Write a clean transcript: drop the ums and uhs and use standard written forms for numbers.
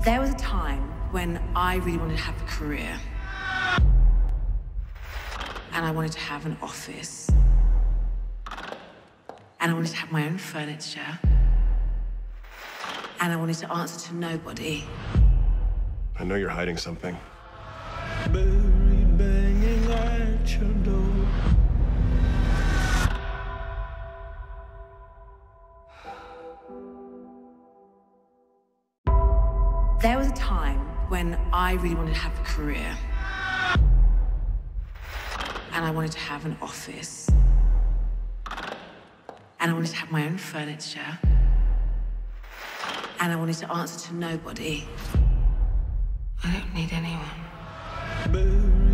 There was a time when I really wanted to have a career. And I wanted to have an office. And I wanted to have my own furniture. And I wanted to answer to nobody. I know you're hiding something. Buried banging at your door. There was a time when I really wanted to have a career. And I wanted to have an office. And I wanted to have my own furniture. And I wanted to answer to nobody. I don't need anyone. Buried